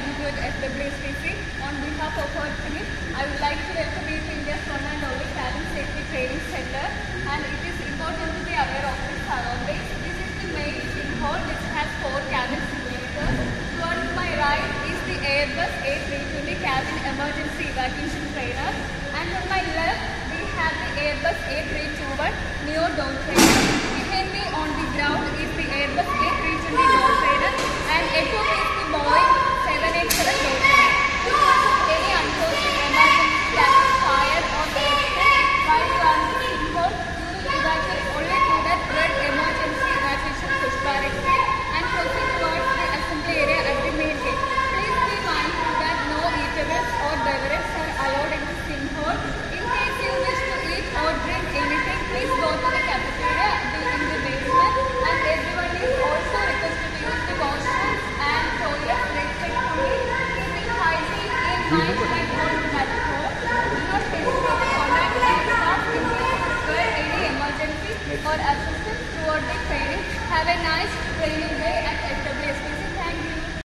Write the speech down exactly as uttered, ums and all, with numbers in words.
W at S W S T C. On behalf of our team, I would like to welcome you to India's one and only Cabin Safety Training Center. And it is important to be aware of this surroundings. This is the main sim hall which has four cabin simulators. Towards my right is the Airbus A three twenty cabin emergency evacuation trainer. And on my left, we have the Airbus A three twenty-one neo door trainer. Behind me on the ground is the Airbus A three twenty door trainer. And above is the Boeing seven eighty-seven door trainer. In case of any unforeseen emergency that is fire or earthquake, while you are in the sim hall, you will evacuate only through that red emergency evacuation push bar exit and proceed towards the assembly area at the main gate. Please be mindful that no eatables or beverages are allowed in the sim hall. In case you wish to eat or drink anything, please go to the cafeteria in the basement, and everyone is also requested to use the washrooms and toilets respectfully, keeping hygiene in mind while going back home. Do not hesitate to contact our staff in case you require any emergency or assistance throughout the training. Have a nice training day at